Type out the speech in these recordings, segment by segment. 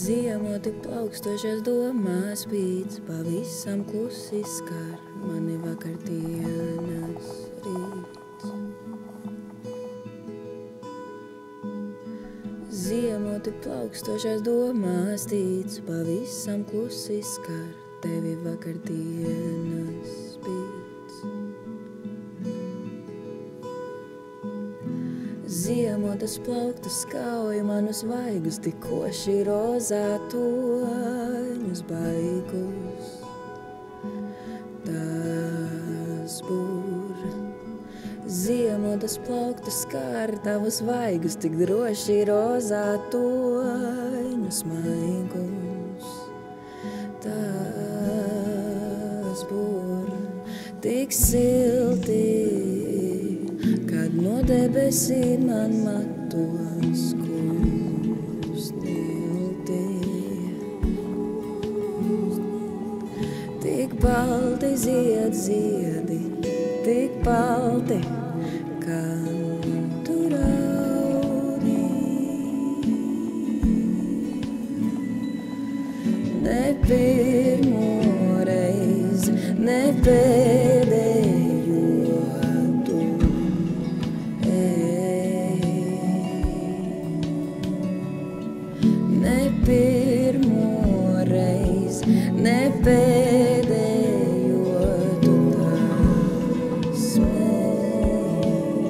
Ziemoti plaukstošās domās spīdz, pavisam klusi skar mani vakardienas rīts. Ziemoti plaukstošās domās tīc, pavisam klusi skar tevi vakardienas spīdz. Ziemotas plauktas skauj manus vaigus, tikoši rozā toņus baigus. Tas būr. Ziemotas plauktas skar tavus vaigus, tik droši rozā toņus maigus. Tas būr tik silti, kad no debesīm man matos kustilti. Tik balti ziedi, tik balti, kad tu raudi. Ne pirmo reizi, ne pēdējo tu ne pirmo reizi, ne pēdējo tu tā smēji.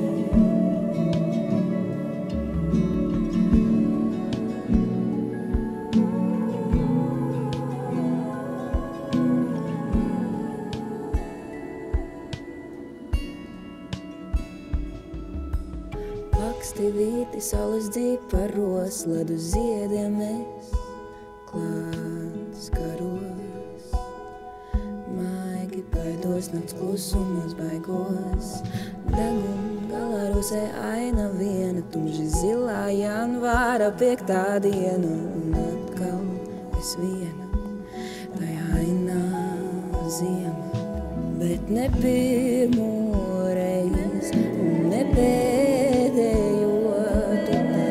Plaksti vīti saules dzīparos, ledu ziediem es klāts karos. Maigi baidos nakts klusumos baigos, degum galā rosē aina viena, tumži zilā janvāra 5. diena, un atkal es viena, tai ainā ziema. Bet ne pirmo reizi, un ne pēdējo tu tā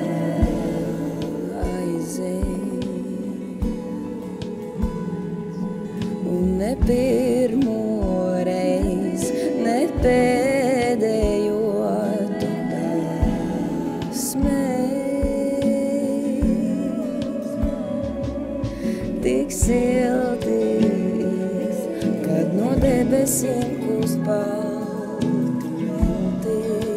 aizēji. Un ne pirmo reizi, ne pēdējo tu tā smēji. Tik silti, kad no debesīm kūst balti milti.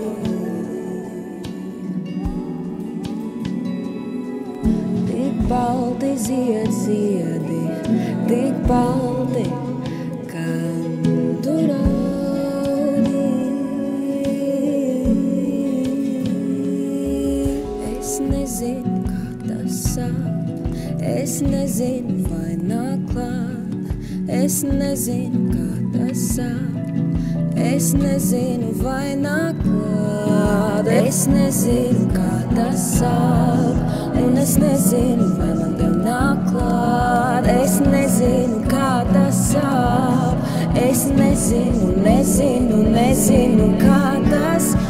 Tik balti ziedi, tik balti, kad tu raudi. Es nezinu, kā tas sāp, es nezinu, vai nāk klāt. Es nezinu, kā tas sāp, es nezinu, vai nāk klāt. Es nezinu, kā tas sāp, un es nezinu, vai man tev nāk klāt. Es nezinu, kā tas sāp, es nezinu, nezinu, nezinu, kā tas